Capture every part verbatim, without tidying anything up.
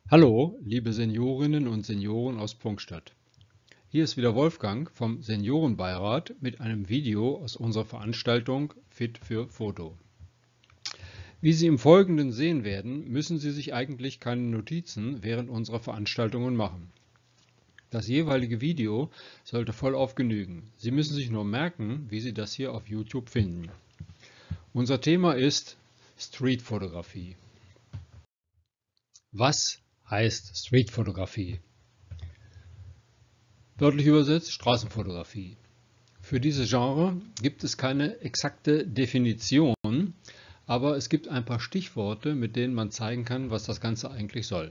Hallo, liebe Seniorinnen und Senioren aus Prunkstadt. Hier ist wieder Wolfgang vom Seniorenbeirat mit einem Video aus unserer Veranstaltung Fit für Foto. Wie Sie im Folgenden sehen werden, müssen Sie sich eigentlich keine Notizen während unserer Veranstaltungen machen. Das jeweilige Video sollte vollauf genügen. Sie müssen sich nur merken, wie Sie das hier auf YouTube finden. Unser Thema ist Streetfotografie. Was heißt Streetfotografie? Wörtlich übersetzt Straßenfotografie. Für dieses Genre gibt es keine exakte Definition, aber es gibt ein paar Stichworte, mit denen man zeigen kann, was das Ganze eigentlich soll.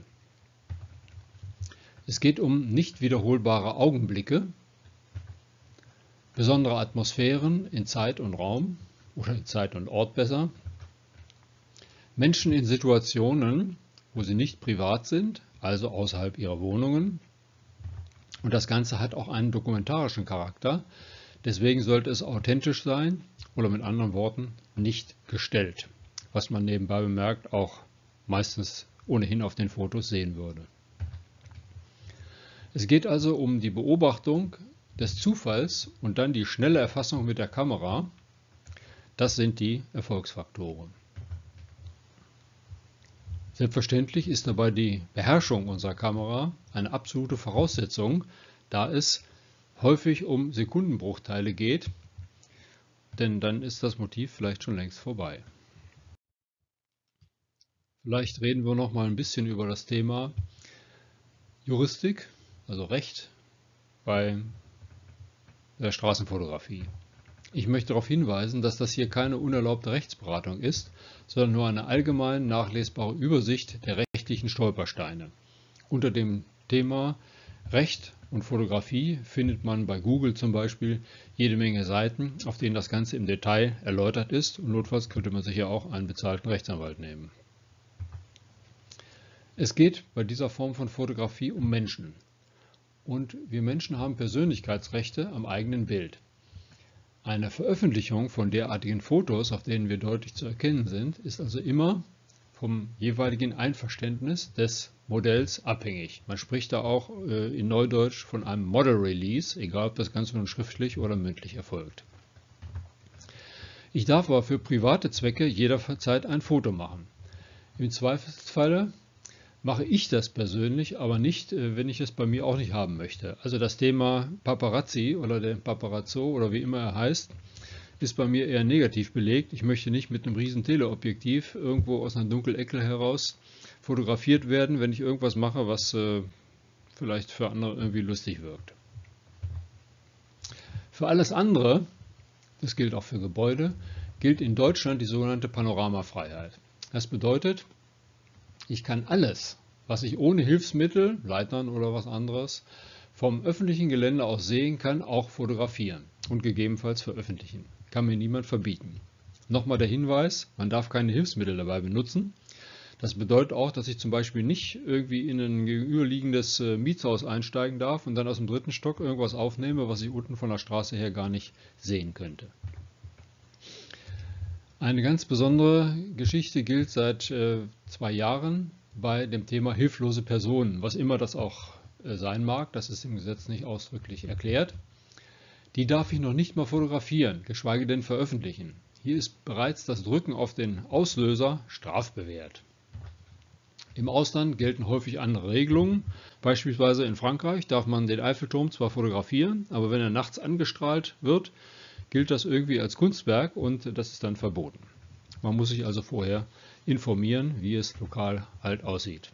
Es geht um nicht wiederholbare Augenblicke, besondere Atmosphären in Zeit und Raum oder in Zeit und Ort besser, Menschen in Situationen, wo sie nicht privat sind, also außerhalb ihrer Wohnungen. Und das Ganze hat auch einen dokumentarischen Charakter, deswegen sollte es authentisch sein oder mit anderen Worten nicht gestellt, was man nebenbei bemerkt auch meistens ohnehin auf den Fotos sehen würde. Es geht also um die Beobachtung des Zufalls und dann die schnelle Erfassung mit der Kamera. Das sind die Erfolgsfaktoren. Selbstverständlich ist dabei die Beherrschung unserer Kamera eine absolute Voraussetzung, da es häufig um Sekundenbruchteile geht, denn dann ist das Motiv vielleicht schon längst vorbei. Vielleicht reden wir noch mal ein bisschen über das Thema Juristik, also Recht bei der Straßenfotografie. Ich möchte darauf hinweisen, dass das hier keine unerlaubte Rechtsberatung ist, sondern nur eine allgemein nachlesbare Übersicht der rechtlichen Stolpersteine. Unter dem Thema Recht und Fotografie findet man bei Google zum Beispiel jede Menge Seiten, auf denen das Ganze im Detail erläutert ist, und notfalls könnte man sich ja auch einen bezahlten Rechtsanwalt nehmen. Es geht bei dieser Form von Fotografie um Menschen. Und wir Menschen haben Persönlichkeitsrechte am eigenen Bild. Eine Veröffentlichung von derartigen Fotos, auf denen wir deutlich zu erkennen sind, ist also immer vom jeweiligen Einverständnis des Modells abhängig. Man spricht da auch äh, in Neudeutsch von einem Model Release, egal ob das Ganze nun schriftlich oder mündlich erfolgt. Ich darf aber für private Zwecke jederzeit ein Foto machen. Im Zweifelsfalle mache ich das persönlich, aber nicht, wenn ich es bei mir auch nicht haben möchte. Also das Thema Paparazzi oder der Paparazzo oder wie immer er heißt, ist bei mir eher negativ belegt. Ich möchte nicht mit einem riesen Teleobjektiv irgendwo aus einer dunklen Ecke heraus fotografiert werden, wenn ich irgendwas mache, was äh, vielleicht für andere irgendwie lustig wirkt. Für alles andere, das gilt auch für Gebäude, gilt in Deutschland die sogenannte Panoramafreiheit. Das bedeutet, ich kann alles, was ich ohne Hilfsmittel, Leitern oder was anderes, vom öffentlichen Gelände aus sehen kann, auch fotografieren und gegebenenfalls veröffentlichen. Kann mir niemand verbieten. Nochmal der Hinweis, man darf keine Hilfsmittel dabei benutzen. Das bedeutet auch, dass ich zum Beispiel nicht irgendwie in ein gegenüberliegendes Mietshaus einsteigen darf und dann aus dem dritten Stock irgendwas aufnehme, was ich unten von der Straße her gar nicht sehen könnte. Eine ganz besondere Geschichte gilt seit äh, zwei Jahren bei dem Thema hilflose Personen, was immer das auch äh, sein mag, das ist im Gesetz nicht ausdrücklich erklärt. Die darf ich noch nicht mal fotografieren, geschweige denn veröffentlichen. Hier ist bereits das Drücken auf den Auslöser strafbewehrt. Im Ausland gelten häufig andere Regelungen. Beispielsweise in Frankreich darf man den Eiffelturm zwar fotografieren, aber wenn er nachts angestrahlt wird, gilt das irgendwie als Kunstwerk und das ist dann verboten. Man muss sich also vorher informieren, wie es lokal halt aussieht.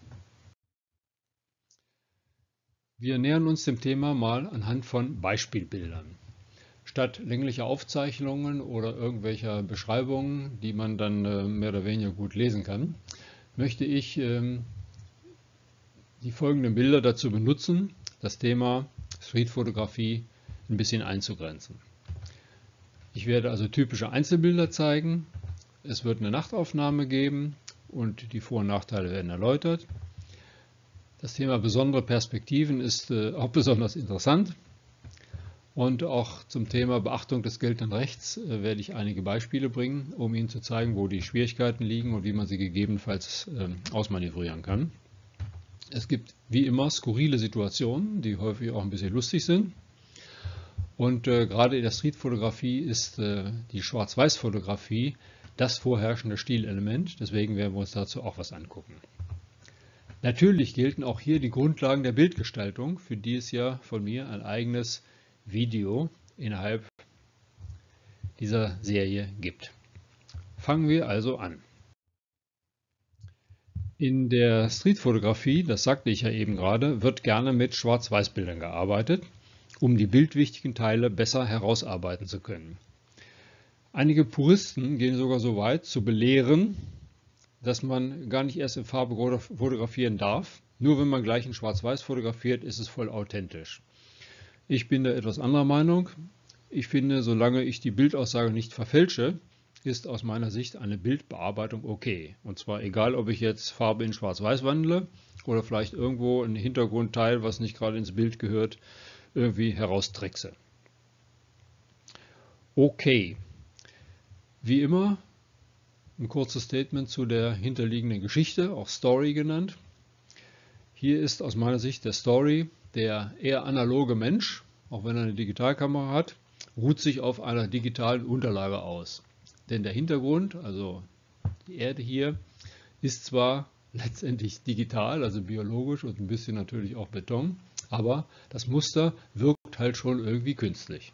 Wir nähern uns dem Thema mal anhand von Beispielbildern. Statt länglicher Aufzeichnungen oder irgendwelcher Beschreibungen, die man dann mehr oder weniger gut lesen kann, möchte ich die folgenden Bilder dazu benutzen, das Thema Streetfotografie ein bisschen einzugrenzen. Ich werde also typische Einzelbilder zeigen, es wird eine Nachtaufnahme geben und die Vor- und Nachteile werden erläutert. Das Thema besondere Perspektiven ist äh, auch besonders interessant und auch zum Thema Beachtung des geltenden Rechts äh, werde ich einige Beispiele bringen, um Ihnen zu zeigen, wo die Schwierigkeiten liegen und wie man sie gegebenenfalls äh, ausmanövrieren kann. Es gibt wie immer skurrile Situationen, die häufig auch ein bisschen lustig sind. Und äh, gerade in der Streetfotografie ist äh, die Schwarz-Weiß-Fotografie das vorherrschende Stilelement. Deswegen werden wir uns dazu auch was angucken. Natürlich gelten auch hier die Grundlagen der Bildgestaltung, für die es ja von mir ein eigenes Video innerhalb dieser Serie gibt. Fangen wir also an. In der Streetfotografie, das sagte ich ja eben gerade, wird gerne mit Schwarz-Weiß-Bildern gearbeitet, um die bildwichtigen Teile besser herausarbeiten zu können. Einige Puristen gehen sogar so weit zu belehren, dass man gar nicht erst in Farbe fotografieren darf. Nur wenn man gleich in Schwarz-Weiß fotografiert, ist es voll authentisch. Ich bin da etwas anderer Meinung. Ich finde, solange ich die Bildaussage nicht verfälsche, ist aus meiner Sicht eine Bildbearbeitung okay. Und zwar egal, ob ich jetzt Farbe in Schwarz-Weiß wandle oder vielleicht irgendwo ein Hintergrundteil, was nicht gerade ins Bild gehört, irgendwie heraustrickse. Okay. Wie immer ein kurzes Statement zu der hinterliegenden Geschichte, auch Story genannt. Hier ist aus meiner Sicht der Story der eher analoge Mensch, auch wenn er eine Digitalkamera hat, ruht sich auf einer digitalen Unterlage aus. Denn der Hintergrund, also die Erde hier, ist zwar letztendlich digital, also biologisch und ein bisschen natürlich auch Beton, aber das Muster wirkt halt schon irgendwie künstlich.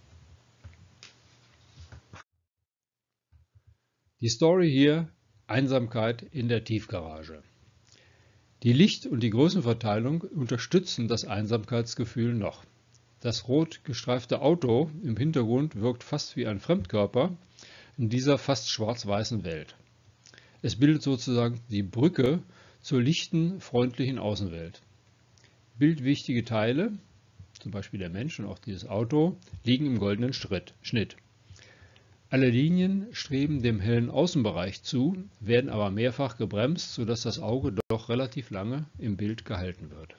Die Story hier: Einsamkeit in der Tiefgarage. Die Licht- und die Größenverteilung unterstützen das Einsamkeitsgefühl noch. Das rot gestreifte Auto im Hintergrund wirkt fast wie ein Fremdkörper in dieser fast schwarz-weißen Welt. Es bildet sozusagen die Brücke zur lichten, freundlichen Außenwelt. Bildwichtige Teile, zum Beispiel der Mensch und auch dieses Auto, liegen im goldenen Schnitt. Alle Linien streben dem hellen Außenbereich zu, werden aber mehrfach gebremst, sodass das Auge doch relativ lange im Bild gehalten wird.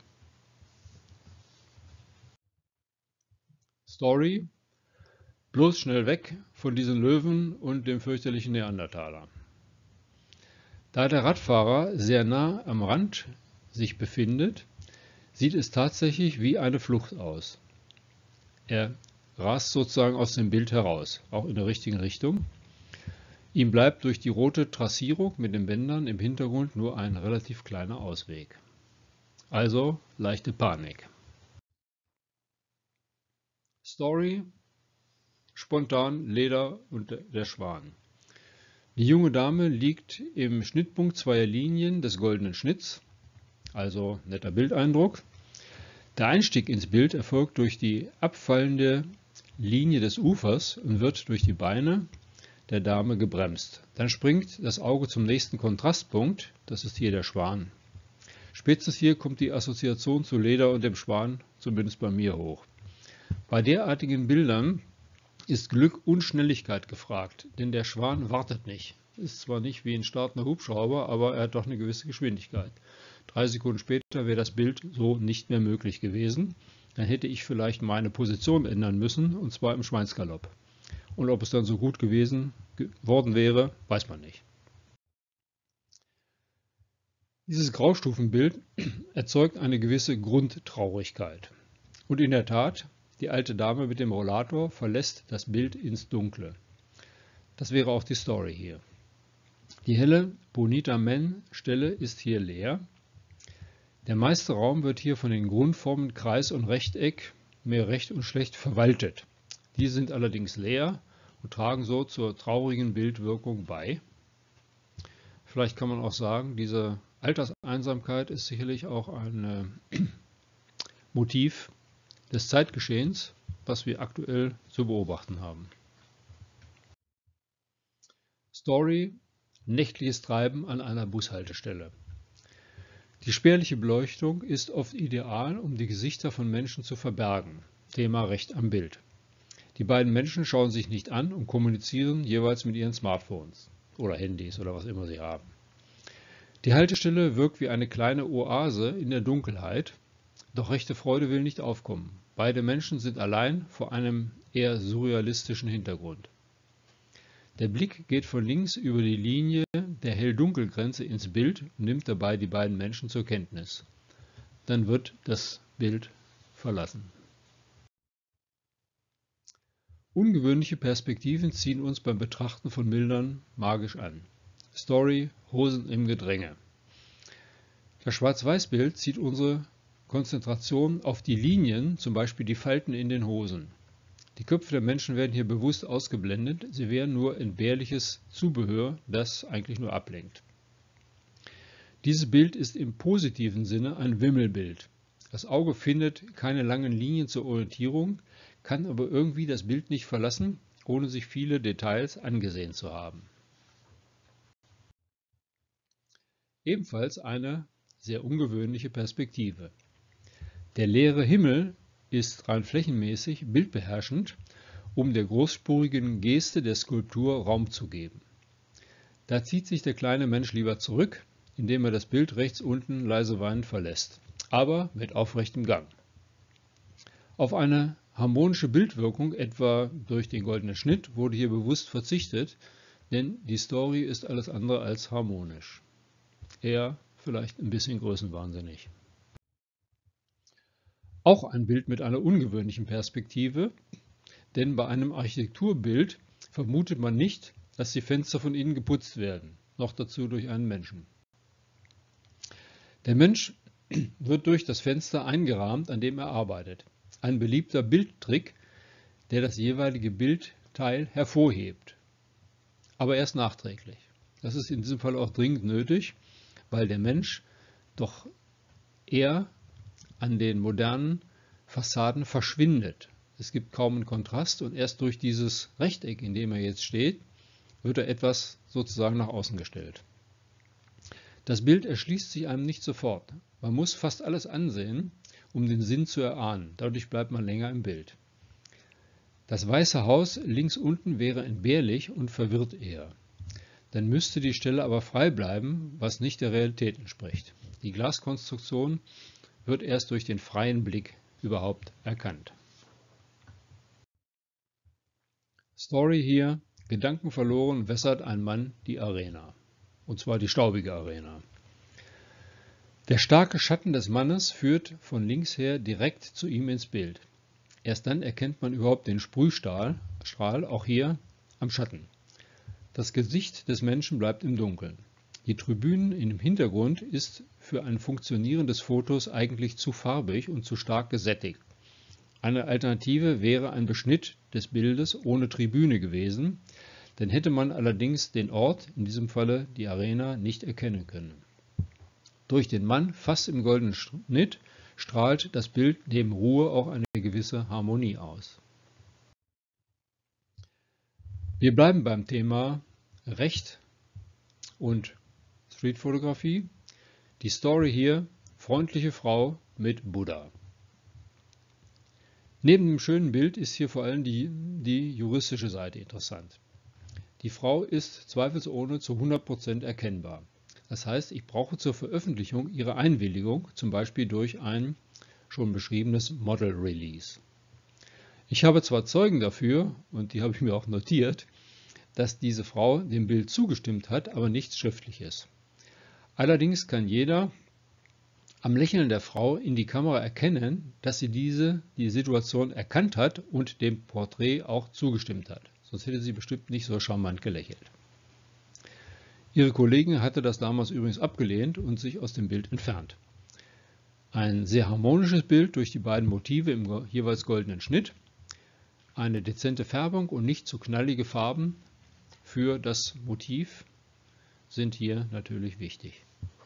Story: bloß schnell weg von diesen Löwen und dem fürchterlichen Neandertaler. Da der Radfahrer sehr nah am Rand sich befindet, sieht es tatsächlich wie eine Flucht aus. Er rast sozusagen aus dem Bild heraus, auch in der richtigen Richtung. Ihm bleibt durch die rote Trassierung mit den Bändern im Hintergrund nur ein relativ kleiner Ausweg. Also leichte Panik. Story: spontan Leder und der Schwan. Die junge Dame liegt im Schnittpunkt zweier Linien des goldenen Schnitts, also netter Bildeindruck. Der Einstieg ins Bild erfolgt durch die abfallende Linie des Ufers und wird durch die Beine der Dame gebremst. Dann springt das Auge zum nächsten Kontrastpunkt, das ist hier der Schwan. Spätestens hier kommt die Assoziation zu Leder und dem Schwan, zumindest bei mir, hoch. Bei derartigen Bildern ist Glück und Schnelligkeit gefragt, denn der Schwan wartet nicht. Ist zwar nicht wie ein startender Hubschrauber, aber er hat doch eine gewisse Geschwindigkeit. Drei Sekunden später wäre das Bild so nicht mehr möglich gewesen. Dann hätte ich vielleicht meine Position ändern müssen, und zwar im Schweinsgalopp. Und ob es dann so gut gewesen geworden wäre, weiß man nicht. Dieses Graustufenbild erzeugt eine gewisse Grundtraurigkeit. Und in der Tat, die alte Dame mit dem Rollator verlässt das Bild ins Dunkle. Das wäre auch die Story hier. Die helle Bonita Men Stelle ist hier leer. Der meiste Raum wird hier von den Grundformen Kreis und Rechteck, mehr recht und schlecht, verwaltet. Die sind allerdings leer und tragen so zur traurigen Bildwirkung bei. Vielleicht kann man auch sagen, diese Alterseinsamkeit ist sicherlich auch ein äh, Motiv des Zeitgeschehens, was wir aktuell zu beobachten haben. Story: nächtliches Treiben an einer Bushaltestelle. Die spärliche Beleuchtung ist oft ideal, um die Gesichter von Menschen zu verbergen. Thema Recht am Bild. Die beiden Menschen schauen sich nicht an und kommunizieren jeweils mit ihren Smartphones oder Handys oder was immer sie haben. Die Haltestelle wirkt wie eine kleine Oase in der Dunkelheit, doch rechte Freude will nicht aufkommen. Beide Menschen sind allein vor einem eher surrealistischen Hintergrund. Der Blick geht von links über die Linie der Hell-Dunkel-Grenze ins Bild und nimmt dabei die beiden Menschen zur Kenntnis. dann wird das Bild verlassen. Ungewöhnliche Perspektiven ziehen uns beim Betrachten von Bildern magisch an. Story, Hosen im Gedränge. Das Schwarz-Weiß-Bild zieht unsere Konzentration auf die Linien, zum Beispiel die Falten in den Hosen. Die Köpfe der Menschen werden hier bewusst ausgeblendet, sie wären nur entbehrliches Zubehör, das eigentlich nur ablenkt. Dieses Bild ist im positiven Sinne ein Wimmelbild. Das Auge findet keine langen Linien zur Orientierung, kann aber irgendwie das Bild nicht verlassen, ohne sich viele Details angesehen zu haben. Ebenfalls eine sehr ungewöhnliche Perspektive. Der leere Himmel ist rein flächenmäßig bildbeherrschend, um der großspurigen Geste der Skulptur Raum zu geben. Da zieht sich der kleine Mensch lieber zurück, indem er das Bild rechts unten leise weinend verlässt, aber mit aufrechtem Gang. Auf eine harmonische Bildwirkung, etwa durch den goldenen Schnitt, wurde hier bewusst verzichtet, denn die Story ist alles andere als harmonisch. Eher vielleicht ein bisschen größenwahnsinnig. Auch ein Bild mit einer ungewöhnlichen Perspektive, denn bei einem Architekturbild vermutet man nicht, dass die Fenster von innen geputzt werden, noch dazu durch einen Menschen. Der Mensch wird durch das Fenster eingerahmt, an dem er arbeitet. Ein beliebter Bildtrick, der das jeweilige Bildteil hervorhebt, aber erst nachträglich. Das ist in diesem Fall auch dringend nötig, weil der Mensch doch eher an den modernen Fassaden verschwindet. Es gibt kaum einen Kontrast und erst durch dieses Rechteck, in dem er jetzt steht, wird er etwas sozusagen nach außen gestellt. Das Bild erschließt sich einem nicht sofort. Man muss fast alles ansehen, um den Sinn zu erahnen. Dadurch bleibt man länger im Bild. Das Weiße Haus links unten wäre entbehrlich und verwirrt eher. Dann müsste die Stelle aber frei bleiben, was nicht der Realität entspricht. Die Glaskonstruktion wird erst durch den freien Blick überhaupt erkannt. Story hier: Gedanken verloren wässert ein Mann die Arena. Und zwar die staubige Arena. Der starke Schatten des Mannes führt von links her direkt zu ihm ins Bild. Erst dann erkennt man überhaupt den Sprühstrahl, Strahl, auch hier am Schatten. Das Gesicht des Menschen bleibt im Dunkeln. Die Tribüne im Hintergrund ist für ein funktionierendes Fotos eigentlich zu farbig und zu stark gesättigt. Eine Alternative wäre ein Beschnitt des Bildes ohne Tribüne gewesen, dann hätte man allerdings den Ort, in diesem Falle die Arena, nicht erkennen können. Durch den Mann fast im goldenen Schnitt strahlt das Bild neben Ruhe auch eine gewisse Harmonie aus. Wir bleiben beim Thema Recht und Streetfotografie. Die Story hier: freundliche Frau mit Buddha. Neben dem schönen Bild ist hier vor allem die, die juristische Seite interessant. Die Frau ist zweifelsohne zu hundert Prozent erkennbar. Das heißt, ich brauche zur Veröffentlichung ihre Einwilligung, zum Beispiel durch ein schon beschriebenes Model Release. Ich habe zwar Zeugen dafür, und die habe ich mir auch notiert, dass diese Frau dem Bild zugestimmt hat, aber nichts Schriftliches. Allerdings kann jeder am Lächeln der Frau in die Kamera erkennen, dass sie diese die Situation erkannt hat und dem Porträt auch zugestimmt hat. Sonst hätte sie bestimmt nicht so charmant gelächelt. Ihre Kollegin hatte das damals übrigens abgelehnt und sich aus dem Bild entfernt. Ein sehr harmonisches Bild durch die beiden Motive im jeweils goldenen Schnitt, eine dezente Färbung und nicht zu knallige Farben für das Motiv sind hier natürlich wichtig.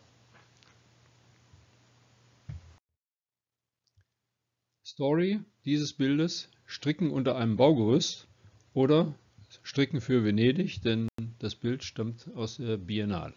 Story dieses Bildes: Stricken unter einem Baugerüst oder Stricken für Venedig, denn das Bild stammt aus der Biennale.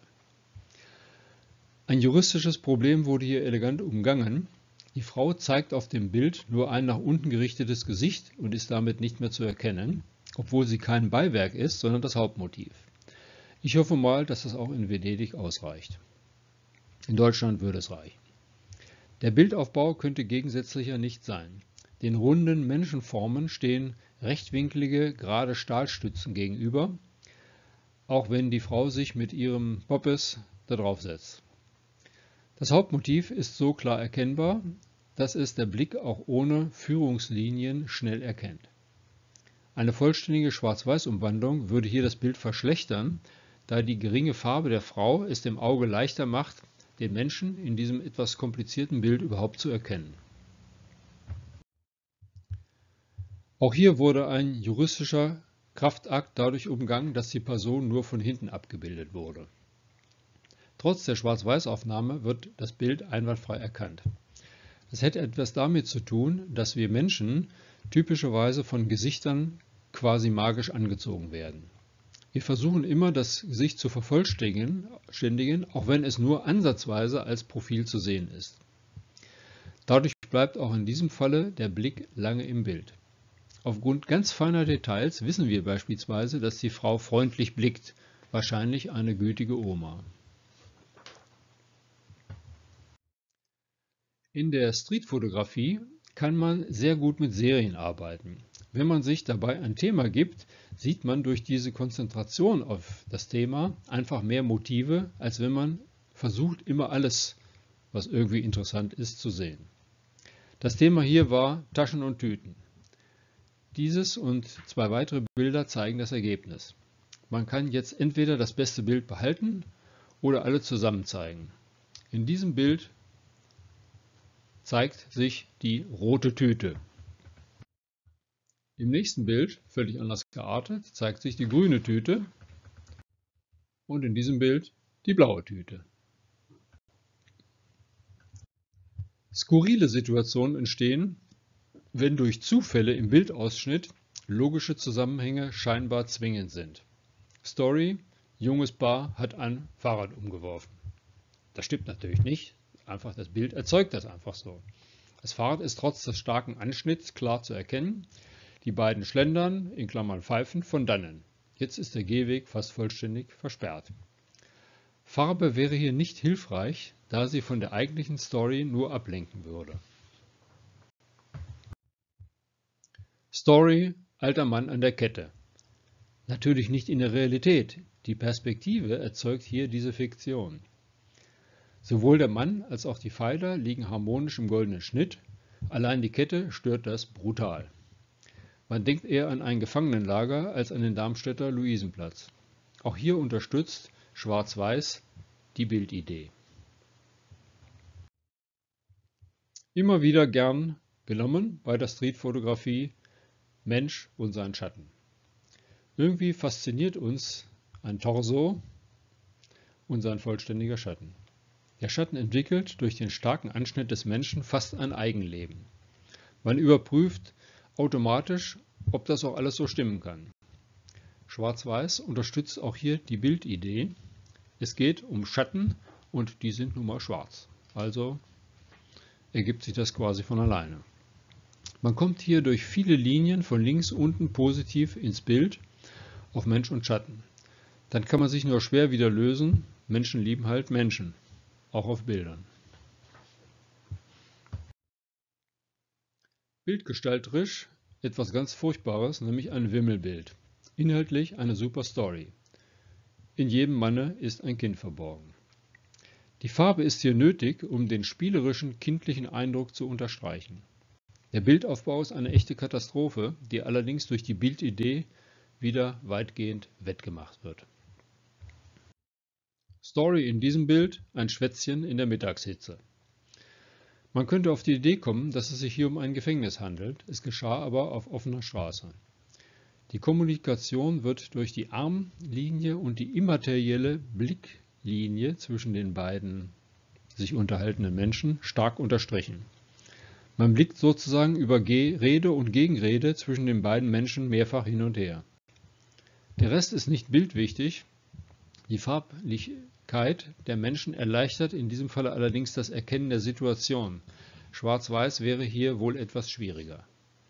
Ein juristisches Problem wurde hier elegant umgangen. Die Frau zeigt auf dem Bild nur ein nach unten gerichtetes Gesicht und ist damit nicht mehr zu erkennen, obwohl sie kein Beiwerk ist, sondern das Hauptmotiv. Ich hoffe mal, dass das auch in Venedig ausreicht. In Deutschland würde es reichen. Der Bildaufbau könnte gegensätzlicher nicht sein. Den runden Menschenformen stehen rechtwinklige, gerade Stahlstützen gegenüber, auch wenn die Frau sich mit ihrem Poppes da drauf setzt. Das Hauptmotiv ist so klar erkennbar, dass es der Blick auch ohne Führungslinien schnell erkennt. Eine vollständige Schwarz-Weiß-Umwandlung würde hier das Bild verschlechtern, da die geringe Farbe der Frau es dem Auge leichter macht, den Menschen in diesem etwas komplizierten Bild überhaupt zu erkennen. Auch hier wurde ein juristischer Kraftakt dadurch umgangen, dass die Person nur von hinten abgebildet wurde. Trotz der Schwarz-Weiß-Aufnahme wird das Bild einwandfrei erkannt. Das hätte etwas damit zu tun, dass wir Menschen typischerweise von Gesichtern quasi magisch angezogen werden. Wir versuchen immer, das Gesicht zu vervollständigen, auch wenn es nur ansatzweise als Profil zu sehen ist. Dadurch bleibt auch in diesem Falle der Blick lange im Bild. Aufgrund ganz feiner Details wissen wir beispielsweise, dass die Frau freundlich blickt, wahrscheinlich eine gütige Oma. In der Streetfotografie kann man sehr gut mit Serien arbeiten. Wenn man sich dabei ein Thema gibt, sieht man durch diese Konzentration auf das Thema einfach mehr Motive, als wenn man versucht, immer alles, was irgendwie interessant ist, zu sehen. Das Thema hier war Taschen und Tüten. Dieses und zwei weitere Bilder zeigen das Ergebnis. Man kann jetzt entweder das beste Bild behalten oder alle zusammen zeigen. In diesem Bild zeigt sich die rote Tüte. Im nächsten Bild, völlig anders geartet, zeigt sich die grüne Tüte und in diesem Bild die blaue Tüte. Skurrile Situationen entstehen, wenn durch Zufälle im Bildausschnitt logische Zusammenhänge scheinbar zwingend sind. Story: junges Paar hat ein Fahrrad umgeworfen. Das stimmt natürlich nicht, einfach das Bild erzeugt das einfach so. Das Fahrrad ist trotz des starken Anschnitts klar zu erkennen. Die beiden schlendern, in Klammern pfeifen, von dannen. Jetzt ist der Gehweg fast vollständig versperrt. Farbe wäre hier nicht hilfreich, da sie von der eigentlichen Story nur ablenken würde. Story: alter Mann an der Kette. Natürlich nicht in der Realität. Die Perspektive erzeugt hier diese Fiktion. Sowohl der Mann als auch die Pfeiler liegen harmonisch im goldenen Schnitt, allein die Kette stört das brutal. Man denkt eher an ein Gefangenenlager als an den Darmstädter Luisenplatz. Auch hier unterstützt Schwarz-Weiß die Bildidee. Immer wieder gern genommen bei der Streetfotografie Mensch und sein Schatten. Irgendwie fasziniert uns ein Torso und sein vollständiger Schatten. Der Schatten entwickelt durch den starken Anschnitt des Menschen fast ein Eigenleben. Man überprüft automatisch, ob das auch alles so stimmen kann. Schwarz-Weiß unterstützt auch hier die Bildidee. Es geht um Schatten und die sind nun mal schwarz. Also ergibt sich das quasi von alleine. Man kommt hier durch viele Linien von links unten positiv ins Bild auf Mensch und Schatten. Dann kann man sich nur schwer wieder lösen. Menschen lieben halt Menschen, auch auf Bildern. Bildgestalterisch etwas ganz Furchtbares, nämlich ein Wimmelbild. Inhaltlich eine super Story. In jedem Manne ist ein Kind verborgen. Die Farbe ist hier nötig, um den spielerischen, kindlichen Eindruck zu unterstreichen. Der Bildaufbau ist eine echte Katastrophe, die allerdings durch die Bildidee wieder weitgehend wettgemacht wird. Story in diesem Bild: ein Schwätzchen in der Mittagshitze. Man könnte auf die Idee kommen, dass es sich hier um ein Gefängnis handelt, es geschah aber auf offener Straße. Die Kommunikation wird durch die Armlinie und die immaterielle Blicklinie zwischen den beiden sich unterhaltenden Menschen stark unterstrichen. Man blickt sozusagen über Rede und Gegenrede zwischen den beiden Menschen mehrfach hin und her. Der Rest ist nicht bildwichtig. Die Farblichkeit der Menschen erleichtert in diesem Falle allerdings das Erkennen der Situation. Schwarz-Weiß wäre hier wohl etwas schwieriger.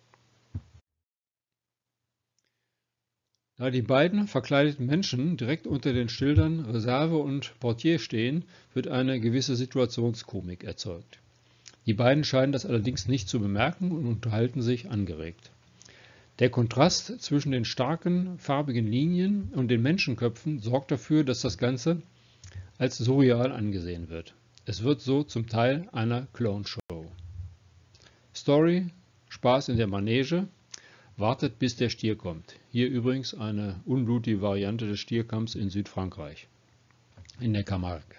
Da die beiden verkleideten Menschen direkt unter den Schildern Reserve und Portier stehen, wird eine gewisse Situationskomik erzeugt. Die beiden scheinen das allerdings nicht zu bemerken und unterhalten sich angeregt. Der Kontrast zwischen den starken, farbigen Linien und den Menschenköpfen sorgt dafür, dass das Ganze als surreal angesehen wird. Es wird so zum Teil einer Clown-Show. Story, Spaß in der Manege, wartet bis der Stier kommt. Hier übrigens eine unblutige Variante des Stierkampfs in Südfrankreich, in der Camargue.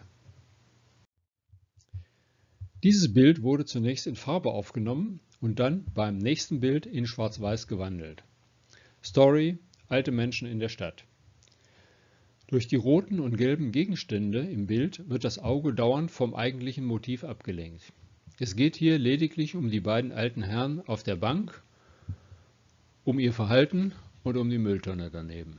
Dieses Bild wurde zunächst in Farbe aufgenommen und dann beim nächsten Bild in Schwarz-Weiß gewandelt. Story, alte Menschen in der Stadt. Durch die roten und gelben Gegenstände im Bild wird das Auge dauernd vom eigentlichen Motiv abgelenkt. Es geht hier lediglich um die beiden alten Herren auf der Bank, um ihr Verhalten und um die Mülltonne daneben.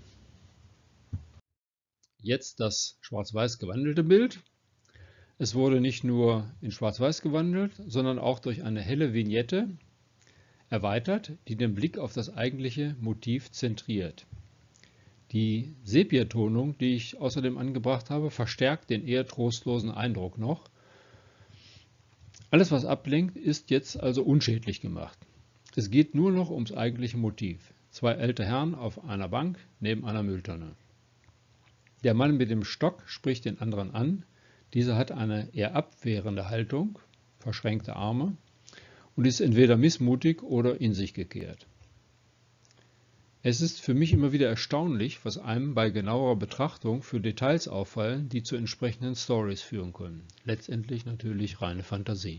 Jetzt das schwarz-weiß gewandelte Bild. Es wurde nicht nur in schwarz-weiß gewandelt, sondern auch durch eine helle Vignette erweitert, die den Blick auf das eigentliche Motiv zentriert. Die Sepiatonung, die ich außerdem angebracht habe, verstärkt den eher trostlosen Eindruck noch. Alles, was ablenkt, ist jetzt also unschädlich gemacht. Es geht nur noch ums eigentliche Motiv. Zwei ältere Herren auf einer Bank neben einer Mülltonne. Der Mann mit dem Stock spricht den anderen an. Dieser hat eine eher abwehrende Haltung, verschränkte Arme und ist entweder missmutig oder in sich gekehrt. Es ist für mich immer wieder erstaunlich, was einem bei genauerer Betrachtung für Details auffallen, die zu entsprechenden Stories führen können. Letztendlich natürlich reine Fantasie.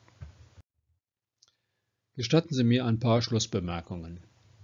Gestatten Sie mir ein paar Schlussbemerkungen.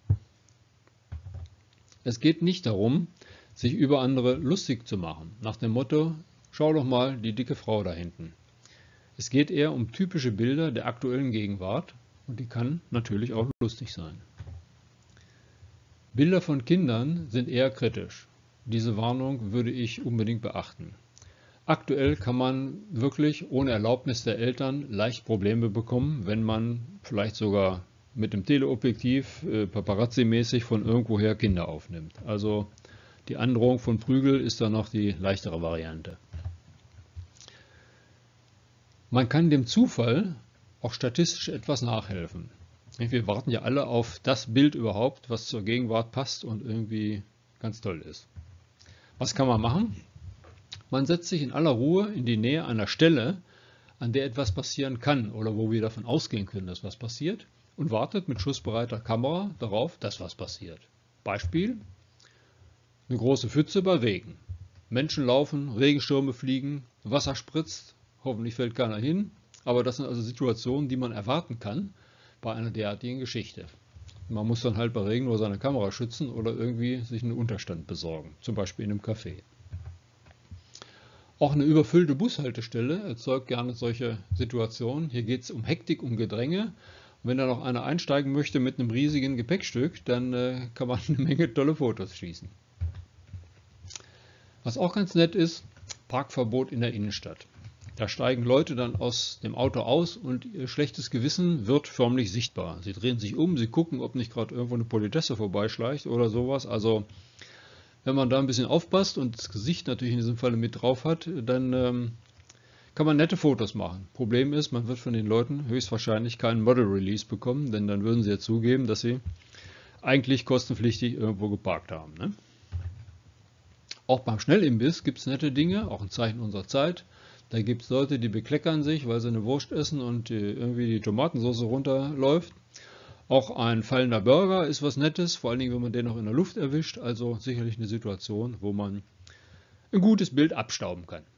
Es geht nicht darum, sich über andere lustig zu machen, nach dem Motto, schau doch mal die dicke Frau da hinten. Es geht eher um typische Bilder der aktuellen Gegenwart und die kann natürlich auch lustig sein. Bilder von Kindern sind eher kritisch. Diese Warnung würde ich unbedingt beachten. Aktuell kann man wirklich ohne Erlaubnis der Eltern leicht Probleme bekommen, wenn man vielleicht sogar mit dem Teleobjektiv äh, Paparazzi-mäßig von irgendwoher Kinder aufnimmt. Also die Androhung von Prügel ist dann noch die leichtere Variante. Man kann dem Zufall auch statistisch etwas nachhelfen. Wir warten ja alle auf das Bild überhaupt, was zur Gegenwart passt und irgendwie ganz toll ist. Was kann man machen? Man setzt sich in aller Ruhe in die Nähe einer Stelle, an der etwas passieren kann oder wo wir davon ausgehen können, dass was passiert und wartet mit schussbereiter Kamera darauf, dass was passiert. Beispiel: eine große Pfütze bei Regen. Menschen laufen, Regenstürme fliegen, Wasser spritzt, hoffentlich fällt keiner hin, aber das sind also Situationen, die man erwarten kann bei einer derartigen Geschichte. Man muss dann halt bei Regen nur seine Kamera schützen oder irgendwie sich einen Unterstand besorgen, zum Beispiel in einem Café. Auch eine überfüllte Bushaltestelle erzeugt gerne solche Situationen. Hier geht es um Hektik, um Gedränge. Und wenn da noch einer einsteigen möchte mit einem riesigen Gepäckstück, dann äh, kann man eine Menge tolle Fotos schießen. Was auch ganz nett ist, Parkverbot in der Innenstadt. Da steigen Leute dann aus dem Auto aus und ihr schlechtes Gewissen wird förmlich sichtbar. Sie drehen sich um, sie gucken, ob nicht gerade irgendwo eine Politesse vorbeischleicht oder sowas. Also wenn man da ein bisschen aufpasst und das Gesicht natürlich in diesem Falle mit drauf hat, dann ähm, kann man nette Fotos machen. Problem ist, man wird von den Leuten höchstwahrscheinlich keinen Model Release bekommen, denn dann würden sie ja zugeben, dass sie eigentlich kostenpflichtig irgendwo geparkt haben. Ne? Auch beim Schnellimbiss gibt es nette Dinge, auch ein Zeichen unserer Zeit. Da gibt es Leute, die bekleckern sich, weil sie eine Wurst essen und irgendwie die Tomatensauce runterläuft. Auch ein fallender Burger ist was Nettes, vor allen Dingen, wenn man den noch in der Luft erwischt. Also sicherlich eine Situation, wo man ein gutes Bild abstauben kann.